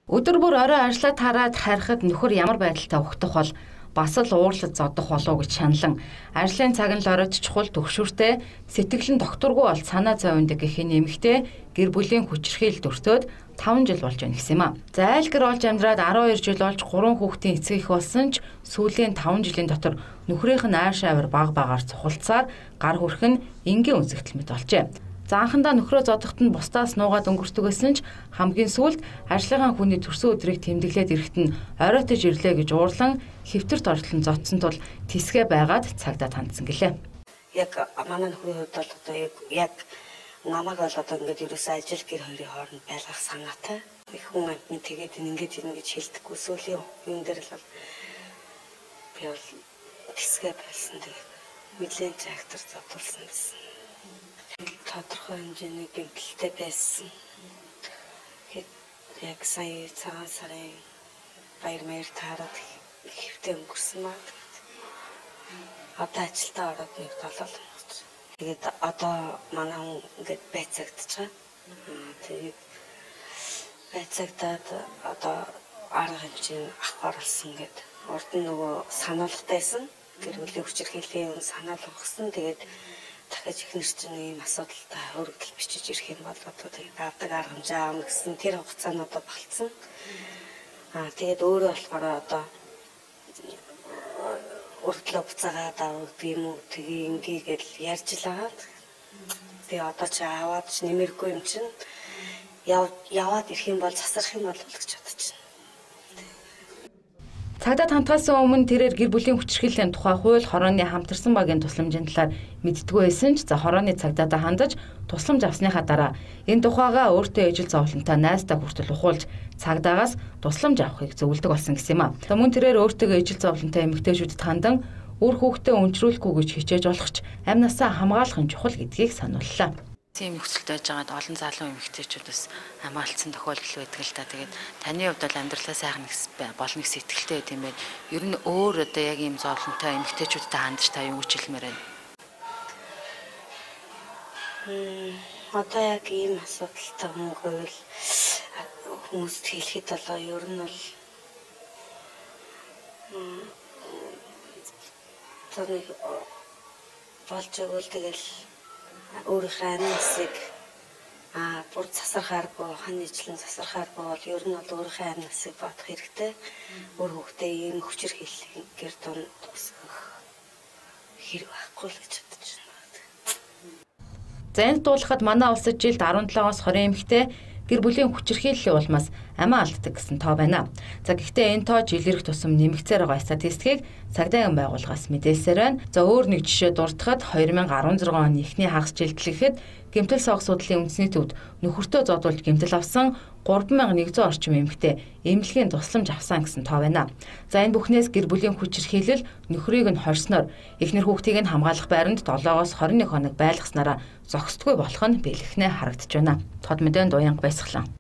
Өдөр бүр орой ажлаа тараад харихад нөхөр ямар байдалтай угтах бол бас л уурлаж зодох болов гэж шаналан ажлын цаг нь л оройч чухал төгшүүртэй сэтгэл нь докторгүй бол санаа зовёндаг гэхийн эмэгтэй гэр бүлийн хүчирхийлэлд өртөөд 5 жил болж байна гэсэн юм а. Зайлгэр олж амьдраад 12 жил болж 3 хүүхдийн эцэг их болсон ч сүүлийн 5 жилийн дотор нөхрийнх нь ааш авир баг багаар цухалцаар гар хүрх нь энгийн үзэгдэл мэт болжээ. Заанхандаа нөхрөө зодоход нь бусдаас нуугаад өнгөрдөг гэсэн ч хамгийн сүүлд ажлынхаа хүний төрсөн өдрийг тэмдэглээд ирэхэд нь оройтож ирлээ гэж уурлан хэвтэрт ортлон зодсон тул тисгэ байгаад цагдаа тандсан гэлээ. Яг манай нөхрийн хувьд бол одоо яг намайг бол одоо ингээд ерөөсөө ажил гэр хоёрын хооронд байлгах санаатай. Их хүн амтны тэгээд ингээд ингэж хэлдэггүй сүүлийн юм дээр л би бол тисгэ байсан тэгээд мэдлийн трактор зодуулсан гэсэн. Тодорхой хэмжээний гэмтэлтэй байсан. Яг сая цагаан сарын баяр маяр таарад хэвтэ өнгөрсөн маа. Одоо ажилдаа ороод нэг 7 л болж. Тэгээд одоо манай хүн ингээд байцаагдчихаа. Тэгээд байцаагдаад одоо арга хэмжээ авахар болсон гэд. Урд нь нөгөө санаалгатайсэн. Гэр бүлийн хүчирхийллийн санаалга өгсөн. Тэгээд дахиж их нэр чинь ийм асуудалтай өргөдөл бичиж ирэх юм бол одоо тэгээд авдаг арга хэмжээ аавна гэсэн тэр хугацаанд одоо болцсон. Тэгээд өөрөө болохоор одоо өргөдлөө буцаагаад авах юм уу тгий ингээ гэж ярьж л байгаа. Тэгээ одоо ч аваад ч нэмэргүй юм чинь яваад ирэх юм бол засарх юм бол гэж бодож байна. Цагдаа хамтгаасан өмнө тэрээр гэр бүлийн хүчирхийллийн тухай хууль хорооны хамтарсан багийн тусламжийн талаар мэддэггүй байсан ч хорооны цагдаатай хандаж тусламж авсныхаа дараа энэ тухайгаа өөртөө ижил зовлонтой найзтай хүртэл ухуулж цагдаагаас тусламж авахыг зөвлөдөг болсон гэсэн юм а. Мөн тэрээр өөртөө ижил зовлонтой эмэгтэйчүүдэд хандан үр хүүхдээ өнчрүүлэхгүй гэж хичээж болох ч амь насаа хамгаалахын чухал гэдгийг санууллаа. Тийм нөхцөлд байж байгаад олон залуу эмэгтэйчүүд бас хамгаалцсан тохиолдол байдаг л да. Тэгээд таны хувьд бол амьдралаа сайхан болно гэсэн итгэлтэй байт юм байна. Ер нь өөр одоо яг ийм зовлонтой эмэгтэйчүүдтэй хандж та юу гэж хэлмээр байна? Одоо яг ийм асуудалтай мөнгөөл хүмүүст хэлэхэд болоо ер нь бол таны болж өгөл тэгэл өөрийнхөө амьнасыг бүр засархааргүй ханийчлан засархааргүй бол ер нь бол өөрийнхөө амьнасыг бодох хэрэгтэй. Өөр хүүхдээ ийм хүчирхийллийн гэр дунд тусгах хэрэг байхгүй л гэж бодож байна. За энэ дуулахад манай улсад жилд 17-оос 20 эмэгтэй гэр бүлийн хүчирхийллийн улмаас амиа алддаг гэсэн тоо байна. За гэхдээ энэ тоо жил ирэх тусам нэмэгцээр байгаа статистикийг цагдаагийн байгууллагаас мэдээлсээр байна. За өөр нэг жишээ дурдахад 2016 оны эхний хагас жилдлэхэд гэмтэл согс судлалын үндэсний төвд нөхөртөө зодуулж гэмтэл авсан 3100 орчим эмэгтэй эмнэлгийн тусламж авсан гэсэн тоо байна. За энэ бүхнээс гэр бүлийн хүчирхийлэл нөхрийг нь хорсноор эхнэр хүүхдийг нь хамгаалах байранд 7-оос 21 хоног байлгаснараа зогсдгүй болох нь бэлгэхнээ харагдаж байна. Тод мэдээнд уянга байсгалан.